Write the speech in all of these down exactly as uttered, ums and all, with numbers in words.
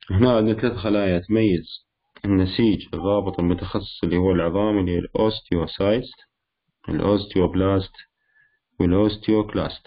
هنا عندنا ثلاث خلايا تميز النسيج الرابط المتخصص اللي هو العظام، اللي هي الأوستيوسايست، الأوستيوبلاست، والأوستيوكلاست.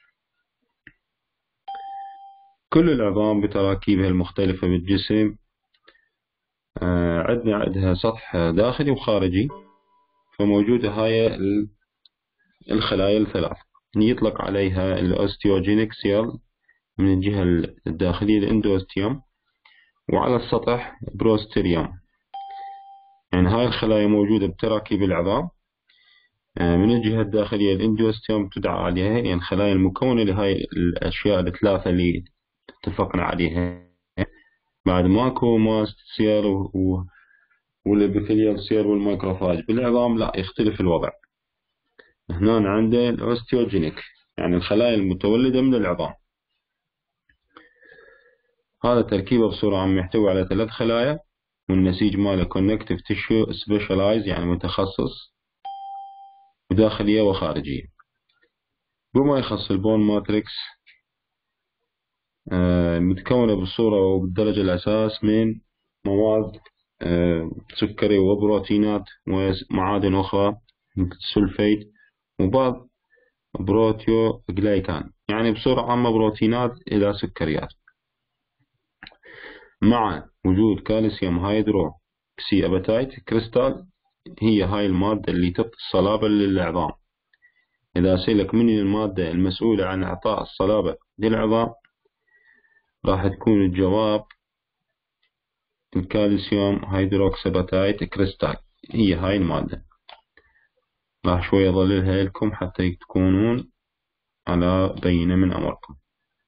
كل العظام بتراكيبها المختلفة بالجسم آه عندنا عندها سطح داخلي وخارجي، فموجودة هاي الخلايا الثلاث يطلق عليها الأوستيوجينيك سيل من الجهة الداخلية الاندوستيوم، وعلى السطح بروستيريوم. يعني هاي الخلايا موجودة بتراكيب العظام. من الجهة الداخلية الاندوستيوم تدعى عليها يعني الخلايا المكونة لهاي الأشياء الثلاثة اللي اتفقنا عليها. بعد ماكو ماست سيل والابيثيليال سيل والمايكروفاج. بالعظام لا، يختلف الوضع. هنا عندنا الأوستيوجينيك يعني الخلايا المتولدة من العظام. هذا تركيبه بصورة عامة يحتوي على ثلاث خلايا، والنسيج ماله كونكتيف تيشو سبيشالايز يعني متخصص، وداخلية وخارجية. بما يخص البون ماتريكس آه متكونة بالصورة وبالدرجة الأساس من مواد آه سكري وبروتينات ومعادن أخرى مثل السلفيت وبعض بروتيو جلايكان، يعني بصورة عامة بروتينات إلى سكريات، مع وجود كالسيوم هيدرو كسي أباتايت كريستال. هي هاي المادة اللي تعطي الصلابة للعظام. إذا سألك من المادة المسؤولة عن إعطاء الصلابة للعظام، راح تكون الجواب الكالسيوم هيدروكساباتايت كريستال. هي هاي المادة. راح شوي أظللها لكم حتى تكونون على بينة من أمركم.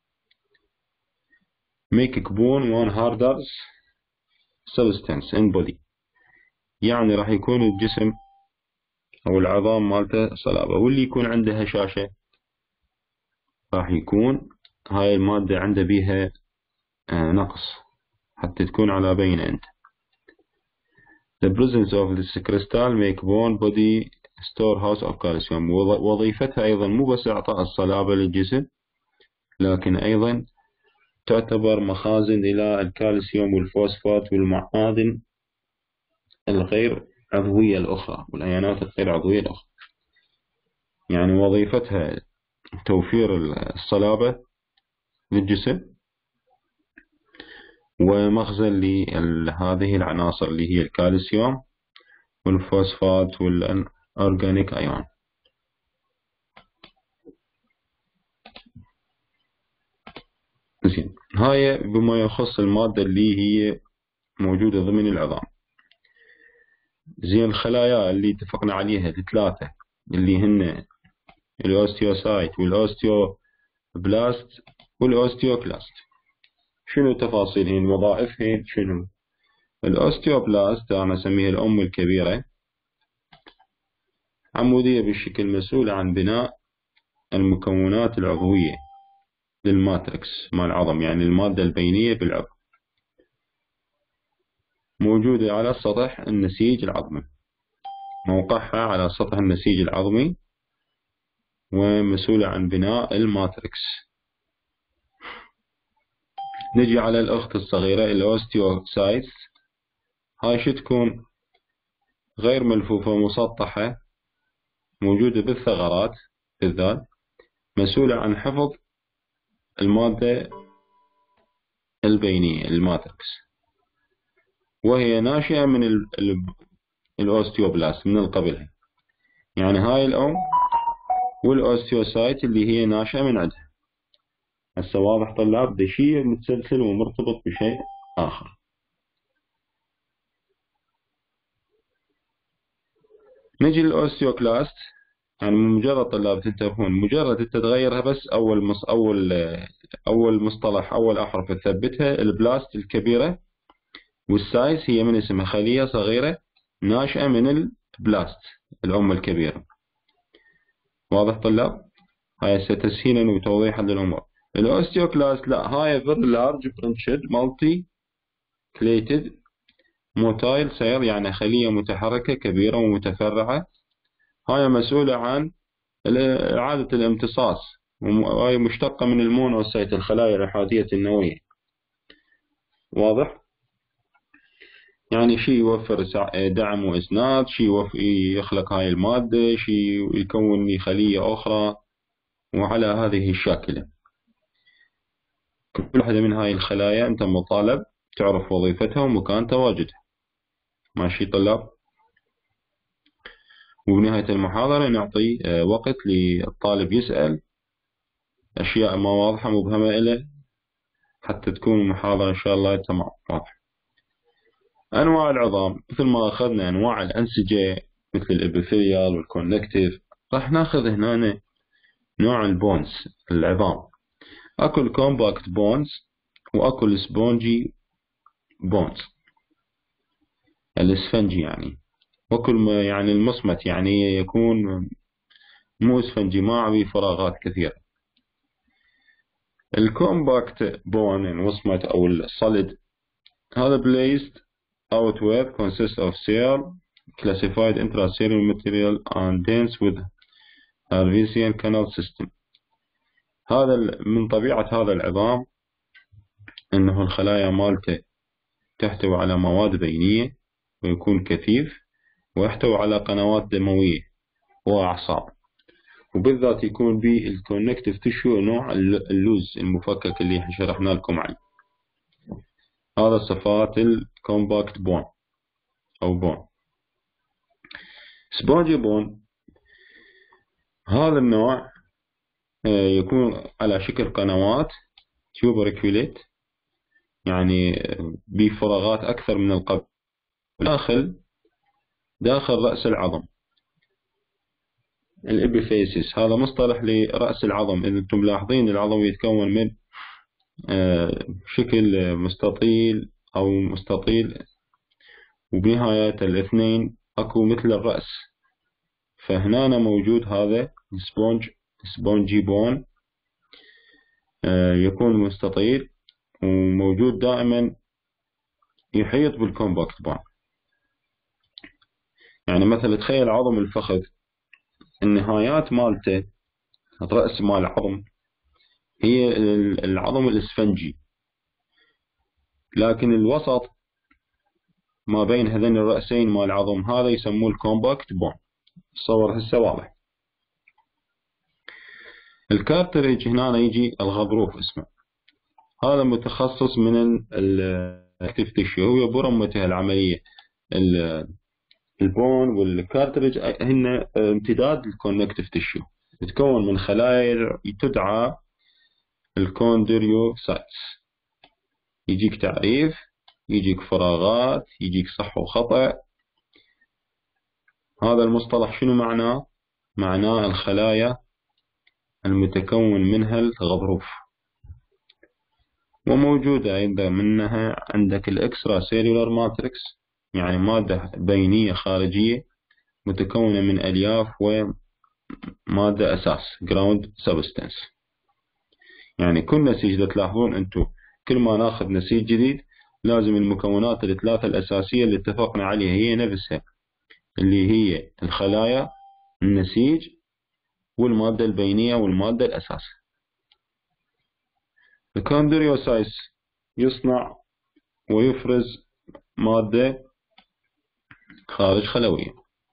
make bone one harder substance in body، يعني راح يكون الجسم أو العظام مالته صلابة، واللي يكون عنده هشاشة راح يكون هاي المادة عنده بيها نقص حتى تكون على بينة أنت. The presence of this crystal make bone body storehouse of calcium. وظيفتها أيضا مو بس إعطاء الصلابة للجسم، لكن أيضا تعتبر مخازن إلى الكالسيوم والفوسفات والمعادن الغير عضوية الأخرى والأيونات الغير عضوية الأخرى. يعني وظيفتها توفير الصلابة للجسم ومخزن لهذه العناصر اللي هي الكالسيوم والفوسفات والأورجانيك أيون. زين، هاي بما يخص المادة اللي هي موجودة ضمن العظام. زين، الخلايا اللي اتفقنا عليها الثلاثة اللي هن الأوستيوسايت والأوستيوبلاست والأوستيوكلاست، شنو تفاصيلهن وظائفهن شنو؟ الأوستيوبلاست أنا أسميها الأم الكبيرة، عمودية بالشكل، مسؤولة عن بناء المكونات العضوية للماتريكس مال العظم، يعني المادة البينية بالعظم، موجودة على سطح النسيج العظمي. موقعها على سطح النسيج العظمي ومسؤولة عن بناء الماتريكس. نجي على الأخت الصغيرة الأوستيوسايت. هاي شو تكون؟ غير ملفوفة مسطحة، موجودة بالثغرات بالذات، مسؤولة عن حفظ المادة البينية الماتريكس، وهي ناشئة من الأوستيوبلاست من قبلها. يعني هاي الأم والأوستيوسايت اللي هي ناشئة من عندها. هسه واضح طلاب؟ ده شيء متسلسل ومرتبط بشيء آخر. نجي للأوستيوكلاست. يعني مجرد طلاب تنتبهون، مجرد انت تغيرها بس أول مص أول أول مصطلح أول أحرف تثبتها. البلاست الكبيرة والسايز هي من اسمها خلية صغيرة ناشئة من البلاست الأم الكبيرة. واضح طلاب؟ هاي تسهيلا وتوضيحا للأمور. الأوستيوكلاست لا، هاي فيري لارج برانشد مالتي كليتد موتايل سير، يعني خلية متحركة كبيرة ومتفرعة. هاي مسؤولة عن إعادة الامتصاص، وهي مشتقة من المونوسايت الخلايا الأحادية النووية. واضح؟ يعني شيء يوفر دعم وإسناد، شيء يخلق هاي المادة، شيء يكون لي خلية أخرى، وعلى هذه الشاكلة. كل واحدة من هاي الخلايا أنت مطالب تعرف وظيفتها ومكان تواجدها. ماشي طلاب؟ وبنهاية المحاضرة نعطي وقت للطالب يسأل أشياء ما واضحة مبهمة إله، حتى تكون المحاضرة إن شاء الله تمام واضحة. أنواع العظام، مثل ما أخذنا أنواع الأنسجة مثل الإبيثيليال والكونكتيف، راح ناخذ هنا نوع البونز العظام. أكو الكومباكت بونز وأكو السبونجي بونز الاسفنجي يعني، وكل يعني المصمت يعني يكون مو اسفنجي ما به فراغات كثيرة. الكومباكت بون المصمت أو الصلد هذا placed outward consists of cell classified intracellular material and dense with Arvesian canal system. هذا من طبيعة هذا العظام أنه الخلايا مالته تحتوي على مواد بينية ويكون كثيف، ويحتوي على قنوات دموية وأعصاب، وبالذات يكون به الكونكتيف تيشو نوع اللوز المفكك اللي شرحنا لكم عنه. هذا صفات الكومباكت بون أو بون. سبونجي بون هذا النوع يكون على شكل قنوات تيوبركوليت، يعني بفراغات أكثر من القبل داخل داخل رأس العظم. الإبيفيسيس هذا مصطلح لرأس العظم. إذا أنتم ملاحظين العظم يتكون من شكل مستطيل أو مستطيل، وبنهاية الاثنين أكو مثل الرأس، فهنا موجود هذا السبونج سبونجي بون يكون مستطيل وموجود دائما يحيط بالكومباكت بون. يعني مثلا تخيل عظم الفخذ، النهايات مالته الرأس مال العظم هي العظم الاسفنجي، لكن الوسط ما بين هذين الرأسين مال العظم هذا يسموه الكومباكت بون. صور هسه واضح. الكارتريج هنا يجي الغضروف اسمه، هذا متخصص من الاكتيف تيشو، هو برمته العملية. البون والكارتريج هن امتداد الكونكتيف تيشو، تتكون من خلايا تدعى الكوندريوسايتس. يجيك تعريف، يجيك فراغات، يجيك صح وخطأ. هذا المصطلح شنو معناه؟ معناه الخلايا المتكون منها الغضروف. وموجودة أيضا منها عندك الإكسترا سيلولار ماتريكس، يعني مادة بينية خارجية متكونة من ألياف ومادة أساس ground substance. يعني كل نسيج تلاحظون أنتم كل ما ناخذ نسيج جديد لازم المكونات الثلاثة الأساسية اللي اتفقنا عليها هي نفسها، اللي هي الخلايا، النسيج، والمادة البينية والمادة الأساس. الكوندريوسايتس يصنع ويفرز مادة خارج خلوية.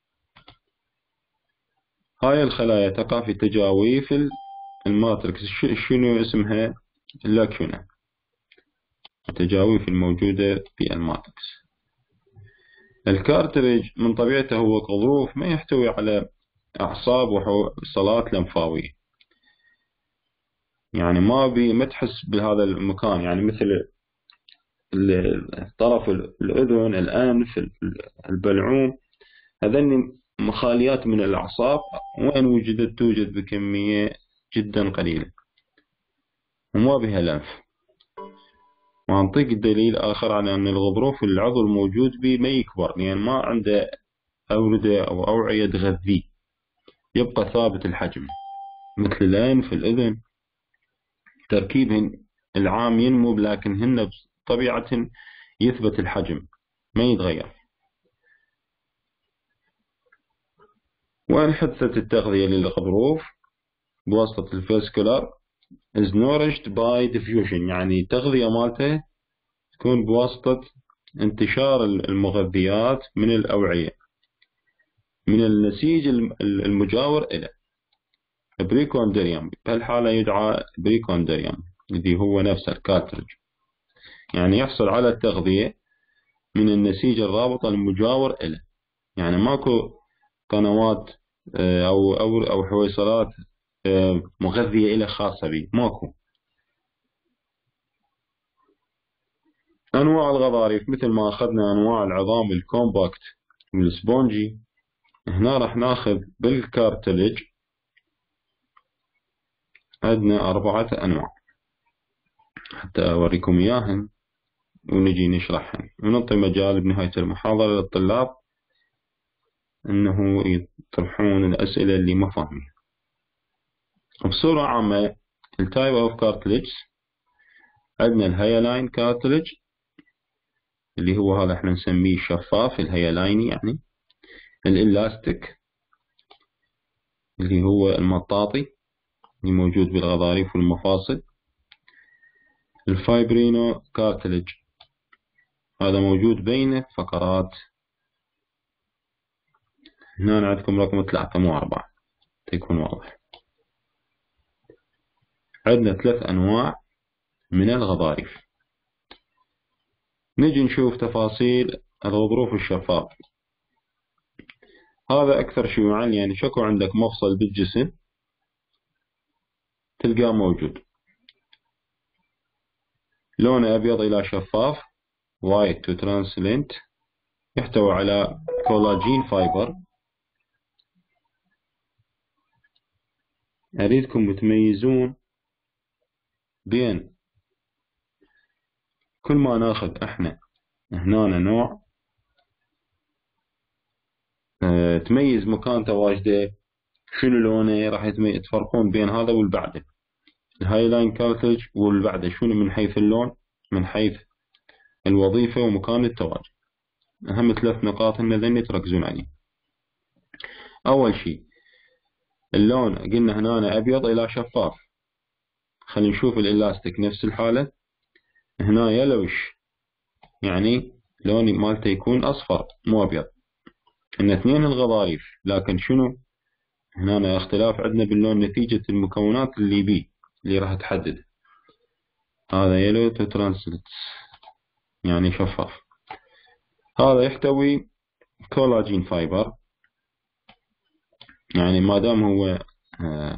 هاي الخلايا تقع في تجاويف الماتريكس، شنو اسمها؟ اللاكونة، التجاويف الموجودة في الماتريكس. الكارتريج من طبيعته هو غضروف ما يحتوي على أعصاب وصلات لمفاوية، يعني ما بي ما تحس بهذا المكان، يعني مثل طرف الأذن، الأنف، البلعوم، هذين مخاليات من الأعصاب، وين وجدت توجد بكمية جدا قليلة وما بها لنف. وأنطيك دليل آخر على أن الغضروف العضو الموجود به ما يكبر، لأن يعني ما عنده أوردة أو أوعية تغذيه، يبقى ثابت الحجم. مثل الأنف، الأذن، تركيبهن العام ينمو، لكن هن بطبيعة يثبت الحجم ما يتغير. وإن حدثت التغذية للغضروف بواسطة الفاسكولار is nourished by diffusion، يعني تغذية مالته تكون بواسطة انتشار المغذيات من الأوعية من النسيج المجاور إليه. بريكوندريوم بهالحالة يدعى بريكوندريوم الذي هو نفس الكارتريج، يعني يحصل على التغذية من النسيج الرابط المجاور إليه، يعني ماكو قنوات أو أو أو حويصلات مغذية إلى خاصة به، ماكو. أنواع الغضاريف مثل ما أخذنا أنواع العظام الكومباكت والسبونجي، هنا راح ناخذ بالكارتلج عندنا أربعة أنواع حتى أوريكم إياهن ونجي نشرحهن ونعطي مجال بنهاية المحاضرة للطلاب أنه يطرحون الأسئلة اللي ما فاهمين. بصورة عامة التايب أوف كارتلج عندنا الهيالاين كارتلج اللي هو هذا احنا نسميه شفاف، الهيالايني يعني. الإلاستيك اللي هو المطاطي اللي موجود بالغضاريف والمفاصل. الفايبرينو كارتلج هذا موجود بين فقرات. هنا عندكم رقم ثلاثة مو أربعة تكون واضح. عندنا ثلاث أنواع من الغضاريف. نجي نشوف تفاصيل الغضروف الشفاف. هذا أكثر شيوعا، يعني شكو عندك مفصل بالجسم تلقاه موجود، لونه أبيض إلى شفاف white to translucent، يحتوي على كولاجين فايبر. أريدكم تميزون بين كل ما ناخذ احنا هنا نوع اه تميز مكان تواجده شنو لونه، راح تفرقون بين هذا والبعده. الهايلاين كارتلج والبعده شنو من حيث اللون، من حيث الوظيفة ومكان التواجد. أهم ثلاث نقاط هن ذني تركزون عليه. أول شيء اللون قلنا هنا أبيض إلى شفاف. خلينا نشوف الإلاستيك نفس الحالة، هنا يلوش يعني لون مالته يكون أصفر مو أبيض. إن اثنين الغضاريف لكن شنو هنا اختلاف عندنا باللون نتيجة المكونات اللي بيه اللي راح تحدد. هذا يلو تو ترانسلت يعني شفاف. هذا يحتوي كولاجين فايبر، يعني ما دام هو آه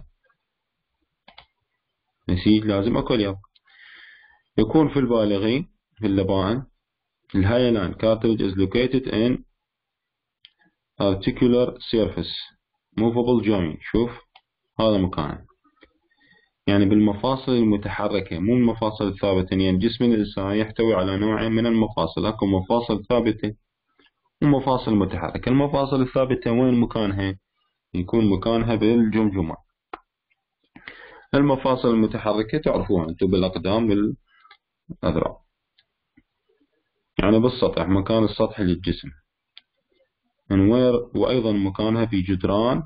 نسيج لازم اكو الياف. يكون في البالغين في اللبان. الهايلاين cartilage is located in articular surface movable joint. شوف هذا مكانه، يعني بالمفاصل المتحركة مو المفاصل الثابتة. يعني جسم الإنسان يحتوي على نوعين من المفاصل، اكو مفاصل ثابتة ومفاصل متحركة. المفاصل الثابتة وين مكانها؟ يكون مكانها بالجمجمة. المفاصل المتحركة تعرفوها انتم بالأقدام بالأذرع، يعني بالسطح مكان السطح للجسم. وأيضا مكانها في جدران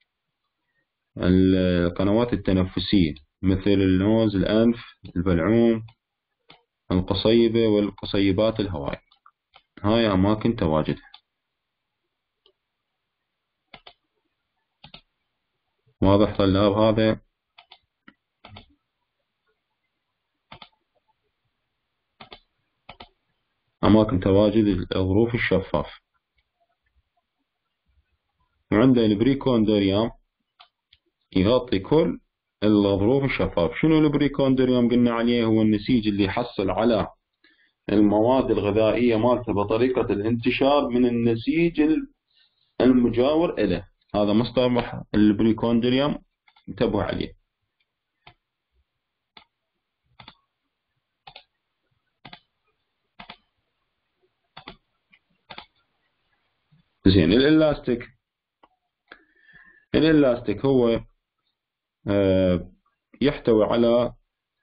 القنوات التنفسية مثل النوز، الأنف، البلعوم، القصيبة والقصيبات الهوائية. هاي أماكن تواجدها. واضح طلاب؟ هذا أماكن تواجد الغضروف الشفاف. وعنده البريكوندريوم يغطي كل الغضروف الشفاف. شنو البريكوندريوم؟ قلنا عليه هو النسيج اللي يحصل على المواد الغذائية مالته بطريقة الانتشار من النسيج المجاور إليه. هذا مصطلح البريكوندريوم انتبهوا عليه. زين الإلاستيك. الإلاستيك هو يحتوي على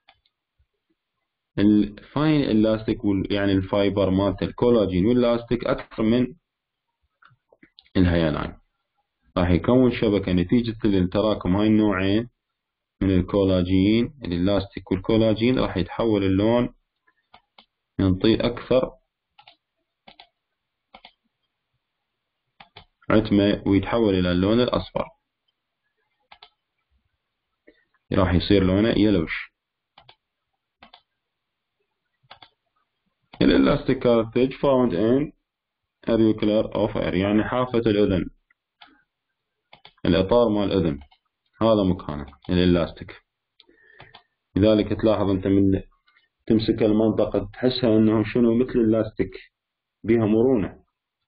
الفاين إلاستيك، يعني الفايبر مالته الكولاجين والإلاستيك أكثر من الهيالاين. راح يكون شبكة نتيجة التراكم هاي النوعين من الكولاجين، الإلاستيك والكولاجين، راح يتحول اللون من ننطيه أكثر عتمة ويتحول إلى اللون الأصفر، راح يصير لونه يلوش. الإلاستيك كارتريج found in auricular of ear، يعني حافة الأذن، الإطار مال الأذن هذا مكانه الإلاستيك. لذلك تلاحظ أنت من تمسك المنطقة تحسها أنه شنو مثل اللاستيك، بها مرونة.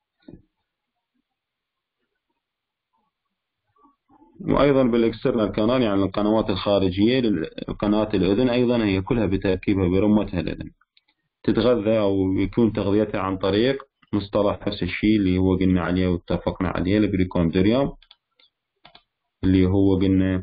وأيضا بالإكسترنال كانال، يعني القنوات الخارجية لقناة الأذن، أيضا هي كلها بتركيبها برمتها الأذن تتغذى أو يكون تغذيتها عن طريق مصطلح نفس الشيء اللي هو قلنا عليه واتفقنا عليه، البريكوندريوم، اللي هو قلنا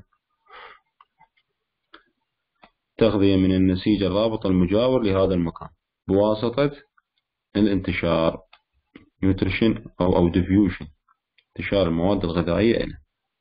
تغذية من النسيج الرابط المجاور لهذا المكان بواسطة الانتشار نيوتريشن أو أو ديفيوشن، انتشار المواد الغذائية إليه.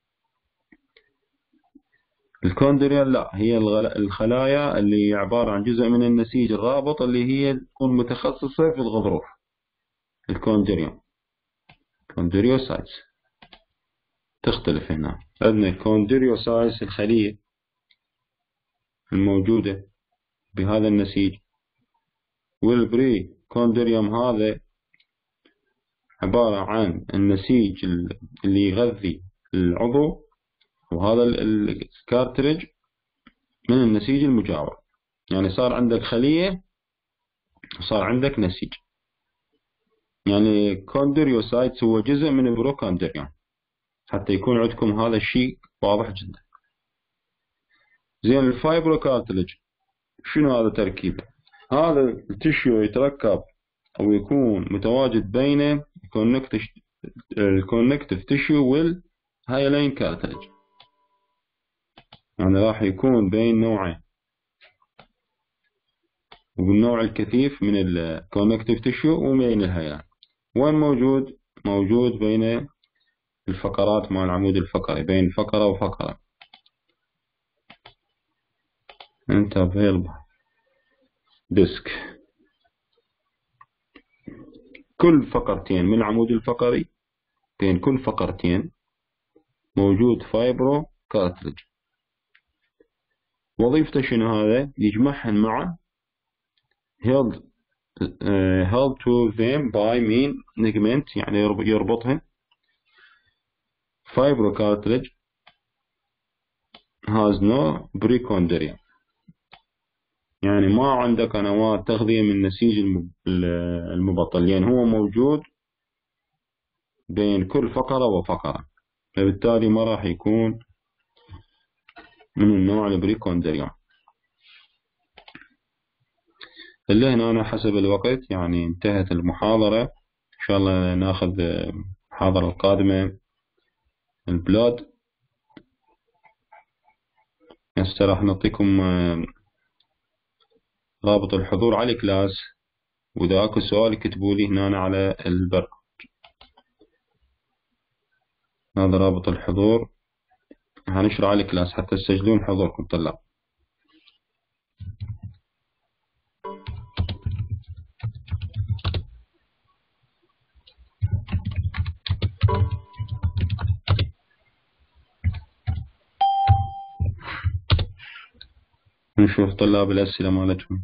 الكوندريال لا، هي الخلايا اللي عبارة عن جزء من النسيج الرابط اللي هي تكون متخصصة في الغضروف. الكوندريوم كوندريوسايتس تختلف هنا. عندنا الكوندريوسايتس الخلية الموجودة بهذا النسيج، والبري كوندريوم هذا عبارة عن النسيج اللي يغذي العضو، وهذا الكارتريج من النسيج المجاور. يعني صار عندك خلية وصار عندك نسيج. يعني كوندريوسايتس هو جزء من البروكوندريوم، حتى يكون عندكم هذا الشيء واضح جدا. زين، الفايبروكارتلج شنو هذا تركيبه؟ هذا التشيو يتركب أو يكون متواجد بين الكونكتيف تشيو والهايلاين كارتلج، يعني راح يكون بين نوعين، والنوع الكثيف من الكونكتيف تشيو وبين الهايلاين. وين موجود؟ موجود بين الفقرات مال العمود الفقري، بين فقرة وفقرة. interval disk، كل فقرتين من العمود الفقري، بين كل فقرتين موجود فايبرو كارتريج. وظيفته شنو هذا؟ يجمعهن معا held uh, held to them by mean ligament، يعني يربطهن. فايبرو كارتريج has no precondium، يعني ما عنده قنوات تغذية من نسيج المبطل، يعني هو موجود بين كل فقرة وفقرة، فبالتالي ما راح يكون من النوع البريكوندريوم. اللي هنا أنا حسب الوقت يعني انتهت المحاضرة. إن شاء الله ناخذ المحاضرة القادمة البلاد. هسه راح نعطيكم رابط الحضور على الكلاس، وإذا أكو سؤال كتبوا لي هنا على البرنامج. هذا رابط الحضور، هنشره على الكلاس حتى تسجلون حضوركم طلاب. نشوف طلاب الأسئلة مالتهم.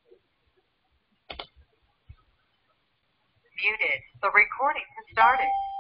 Muted. The recording has started.